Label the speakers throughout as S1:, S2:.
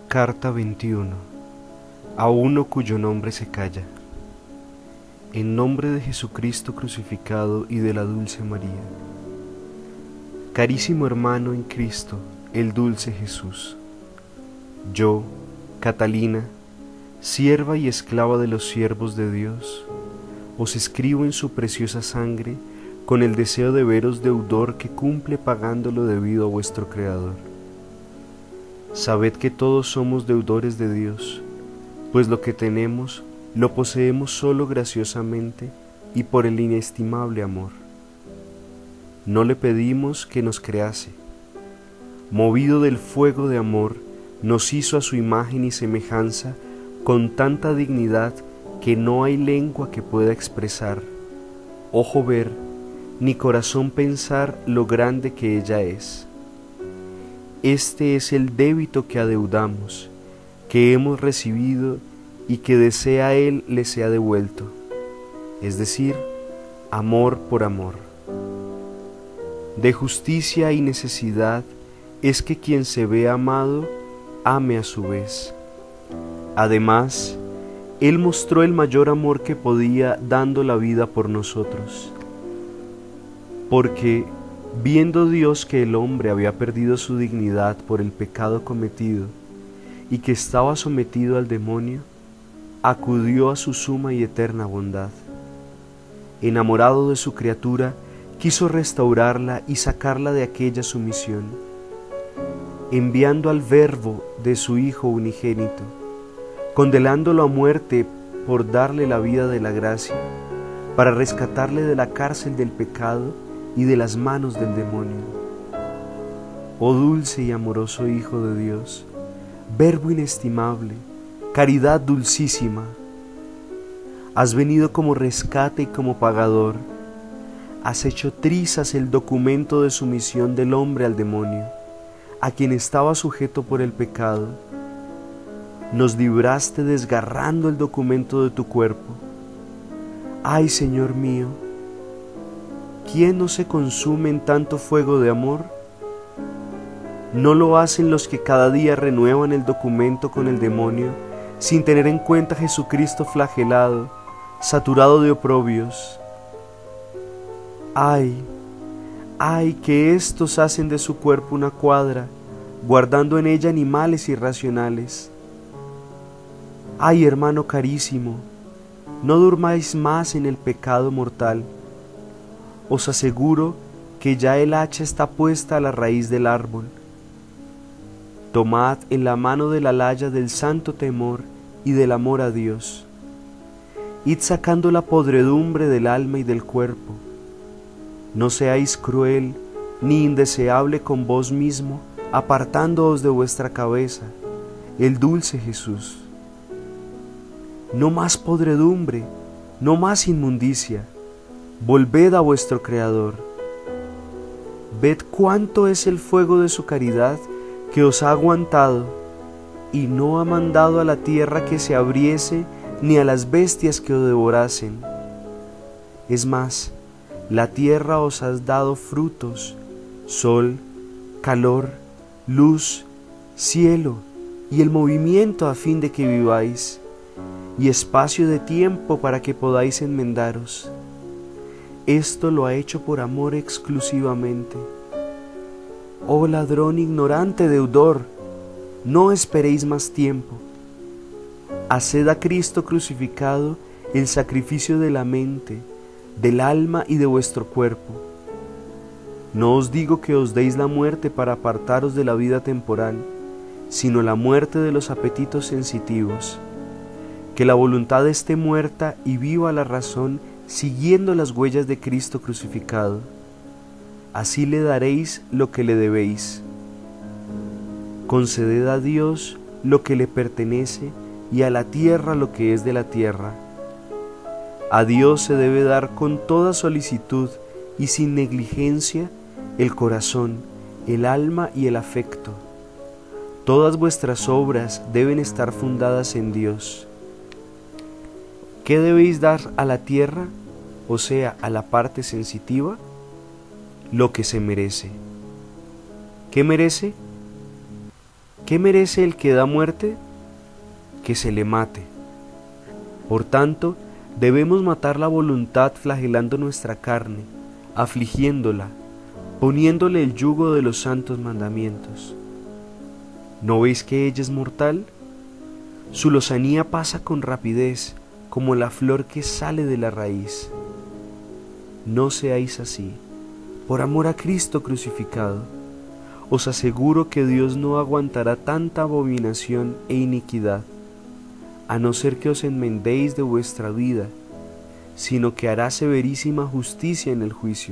S1: Carta 21. A uno cuyo nombre se calla. En nombre de Jesucristo crucificado y de la dulce María. Carísimo hermano en Cristo, el dulce Jesús. Yo, Catalina, sierva y esclava de los siervos de Dios, os escribo en su preciosa sangre con el deseo de veros deudor que cumple pagando lo debido a vuestro Creador. Sabed que todos somos deudores de Dios, pues lo que tenemos lo poseemos solo graciosamente y por el inestimable amor. No le pedimos que nos crease. Movido del fuego de amor, nos hizo a su imagen y semejanza con tanta dignidad que no hay lengua que pueda expresar, ojo ver, ni corazón pensar lo grande que ella es. Este es el débito que adeudamos, que hemos recibido y que desea Él le sea devuelto, es decir, amor por amor. De justicia y necesidad es que quien se ve amado, ame a su vez. Además, Él mostró el mayor amor que podía dando la vida por nosotros, porque viendo Dios que el hombre había perdido su dignidad por el pecado cometido y que estaba sometido al demonio, acudió a su suma y eterna bondad. Enamorado de su criatura, quiso restaurarla y sacarla de aquella sumisión, enviando al Verbo de su Hijo unigénito, condenándolo a muerte por darle la vida de la gracia, para rescatarle de la cárcel del pecado y de las manos del demonio. Oh dulce y amoroso Hijo de Dios, Verbo inestimable, caridad dulcísima, has venido como rescate y como pagador, has hecho trizas el documento de sumisión del hombre al demonio, a quien estaba sujeto por el pecado. Nos libraste desgarrando el documento de tu cuerpo. Ay, Señor mío, ¿quién no se consume en tanto fuego de amor? ¿No lo hacen los que cada día renuevan el documento con el demonio, sin tener en cuenta a Jesucristo flagelado, saturado de oprobios? Ay, ay, que éstos hacen de su cuerpo una cuadra, guardando en ella animales irracionales. Ay, hermano carísimo, no durmáis más en el pecado mortal. Os aseguro que ya el hacha está puesta a la raíz del árbol. Tomad en la mano de la laya del santo temor y del amor a Dios. Id sacando la podredumbre del alma y del cuerpo. No seáis cruel ni indeseable con vos mismo, apartándoos de vuestra cabeza, el dulce Jesús. No más podredumbre, no más inmundicia. Volved a vuestro Creador. Ved cuánto es el fuego de su caridad que os ha aguantado y no ha mandado a la tierra que se abriese ni a las bestias que os devorasen. Es más, la tierra os ha dado frutos, sol, calor, luz, cielo y el movimiento a fin de que viváis, y espacio de tiempo para que podáis enmendaros. Esto lo ha hecho por amor exclusivamente. Oh ladrón ignorante deudor, no esperéis más tiempo. Haced a Cristo crucificado el sacrificio de la mente, del alma y de vuestro cuerpo. No os digo que os deis la muerte para apartaros de la vida temporal, sino la muerte de los apetitos sensitivos. Que la voluntad esté muerta y viva la razón siguiendo las huellas de Cristo crucificado. Así le daréis lo que le debéis. Conceded a Dios lo que le pertenece y a la tierra lo que es de la tierra. A Dios se debe dar con toda solicitud y sin negligencia el corazón, el alma y el afecto. Todas vuestras obras deben estar fundadas en Dios. ¿Qué debéis dar a la tierra, o sea, a la parte sensitiva? Lo que se merece. ¿Qué merece? ¿Qué merece el que da muerte? Que se le mate. Por tanto, debemos matar la voluntad flagelando nuestra carne, afligiéndola, poniéndole el yugo de los santos mandamientos. ¿No veis que ella es mortal? Su lozanía pasa con rapidez, como la flor que sale de la raíz. No seáis así, por amor a Cristo crucificado. Os aseguro que Dios no aguantará tanta abominación e iniquidad, a no ser que os enmendéis de vuestra vida, sino que hará severísima justicia en el juicio.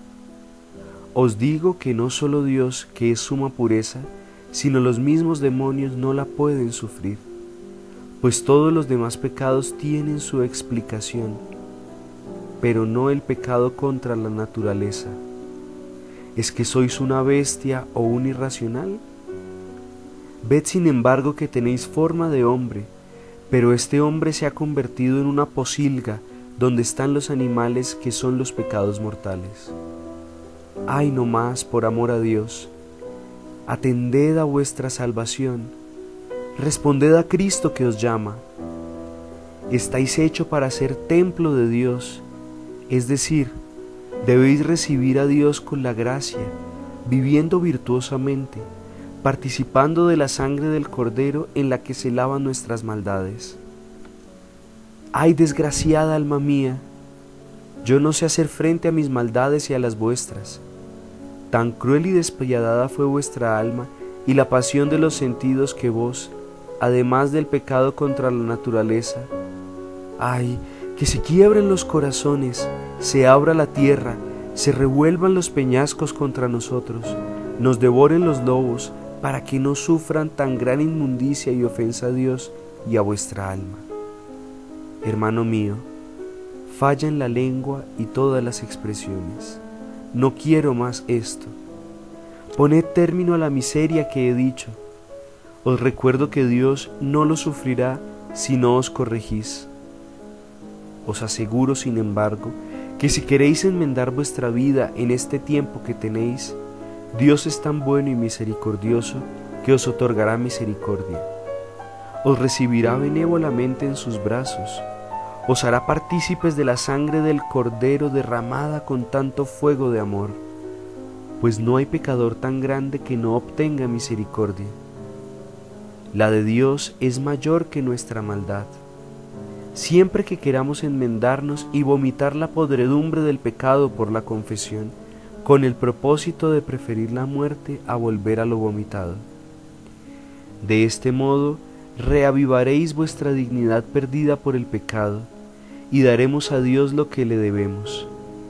S1: Os digo que no solo Dios, que es suma pureza, sino los mismos demonios no la pueden sufrir, pues todos los demás pecados tienen su explicación, pero no el pecado contra la naturaleza. ¿Es que sois una bestia o un irracional? Ved sin embargo que tenéis forma de hombre, pero este hombre se ha convertido en una pocilga donde están los animales que son los pecados mortales. Ay, no más, por amor a Dios, atended a vuestra salvación, responded a Cristo que os llama. Estáis hecho para ser templo de Dios, es decir, debéis recibir a Dios con la gracia, viviendo virtuosamente, participando de la sangre del Cordero en la que se lavan nuestras maldades. ¡Ay, desgraciada alma mía! Yo no sé hacer frente a mis maldades y a las vuestras. Tan cruel y despiadada fue vuestra alma y la pasión de los sentidos que vos, además del pecado contra la naturaleza, ¡ay, que se quiebren los corazones, se abra la tierra, se revuelvan los peñascos contra nosotros, nos devoren los lobos, para que no sufran tan gran inmundicia y ofensa a Dios y a vuestra alma? Hermano mío, fallan la lengua y todas las expresiones. No quiero más esto. Poned término a la miseria que he dicho. Os recuerdo que Dios no lo sufrirá si no os corregís. Os aseguro, sin embargo, que si queréis enmendar vuestra vida en este tiempo que tenéis, Dios es tan bueno y misericordioso que os otorgará misericordia. Os recibirá benévolamente en sus brazos, os hará partícipes de la sangre del Cordero derramada con tanto fuego de amor, pues no hay pecador tan grande que no obtenga misericordia. La de Dios es mayor que nuestra maldad. Siempre que queramos enmendarnos y vomitar la podredumbre del pecado por la confesión, con el propósito de preferir la muerte a volver a lo vomitado. De este modo, reavivaréis vuestra dignidad perdida por el pecado, y daremos a Dios lo que le debemos.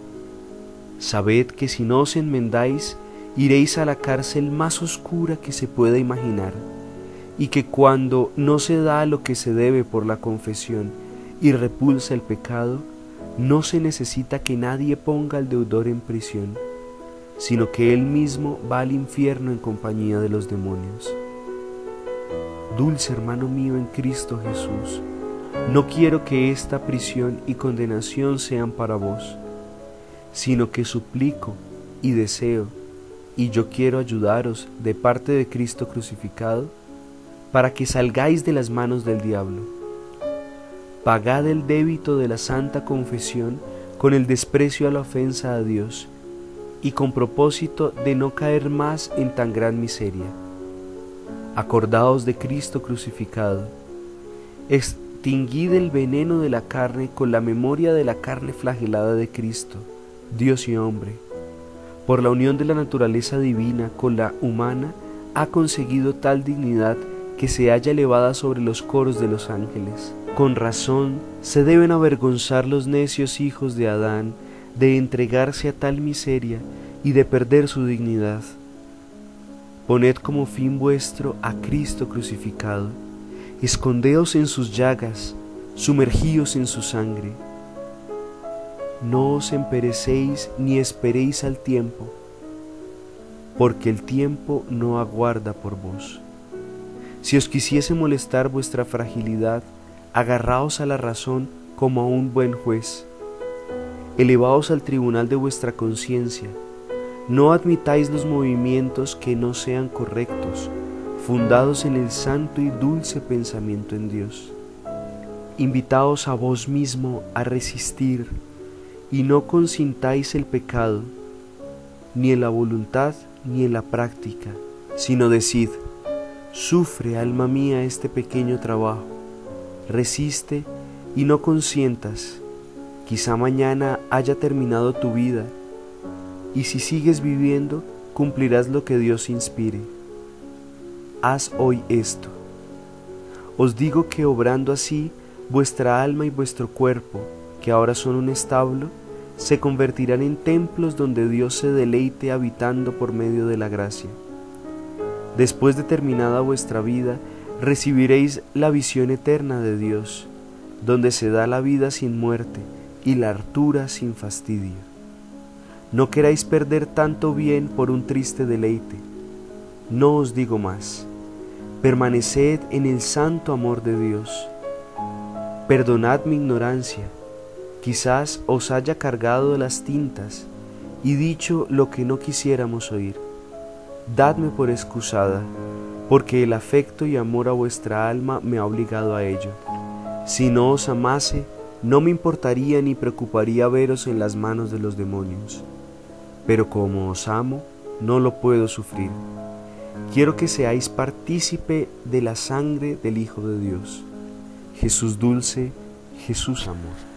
S1: Sabed que si no os enmendáis, iréis a la cárcel más oscura que se pueda imaginar, y que cuando no se da lo que se debe por la confesión y repulsa el pecado, no se necesita que nadie ponga al deudor en prisión, sino que él mismo va al infierno en compañía de los demonios. Dulce hermano mío en Cristo Jesús, no quiero que esta prisión y condenación sean para vos, sino que suplico y deseo, y yo quiero ayudaros de parte de Cristo crucificado, para que salgáis de las manos del diablo. Pagad el débito de la santa confesión con el desprecio a la ofensa a Dios, y con propósito de no caer más en tan gran miseria. Acordaos de Cristo crucificado. Extinguid el veneno de la carne con la memoria de la carne flagelada de Cristo, Dios y hombre. Por la unión de la naturaleza divina con la humana, ha conseguido tal dignidad que se halla elevada sobre los coros de los ángeles. Con razón se deben avergonzar los necios hijos de Adán de entregarse a tal miseria y de perder su dignidad. Poned como fin vuestro a Cristo crucificado, escondeos en sus llagas, sumergíos en su sangre. No os emperecéis ni esperéis al tiempo, porque el tiempo no aguarda por vos. Si os quisiese molestar vuestra fragilidad, agarraos a la razón como a un buen juez. Elevaos al tribunal de vuestra conciencia. No admitáis los movimientos que no sean correctos. fundados en el santo y dulce pensamiento en Dios. Invitaos a vos mismo a resistir, y no consintáis el pecado, ni en la voluntad ni en la práctica, sino decid: sufre, alma mía, este pequeño trabajo, resiste y no consientas, quizá mañana haya terminado tu vida, y si sigues viviendo, cumplirás lo que Dios inspire. Haz hoy esto. Os digo que obrando así, vuestra alma y vuestro cuerpo, que ahora son un establo, se convertirán en templos donde Dios se deleite habitando por medio de la gracia. Después de terminada vuestra vida, recibiréis la visión eterna de Dios, donde se da la vida sin muerte y la hartura sin fastidio. No queráis perder tanto bien por un triste deleite. No os digo más. Permaneced en el santo amor de Dios. Perdonad mi ignorancia. Quizás os haya cargado las tintas y dicho lo que no quisiéramos oír. Dadme por excusada, porque el afecto y amor a vuestra alma me ha obligado a ello. Si no os amase, no me importaría ni preocuparía veros en las manos de los demonios. Pero como os amo, no lo puedo sufrir. Quiero que seáis partícipe de la sangre del Hijo de Dios. Jesús dulce, Jesús amor.